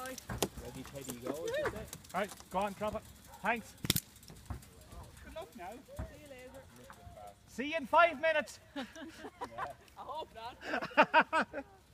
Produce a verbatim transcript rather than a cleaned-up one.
Right. Ready, steady, go. Right, go on, drop it. Thanks. Good luck now. See you later. See you in five minutes. I hope not.